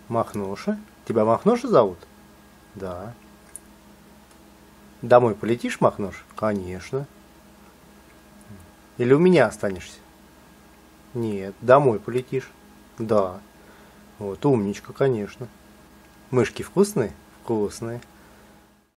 Махноша? Тебя Махноша зовут? Да. Домой полетишь, Махнош? Конечно. Или у меня останешься? Нет, домой полетишь. Да. Вот, умничка, конечно. Мышки вкусные? Вкусные.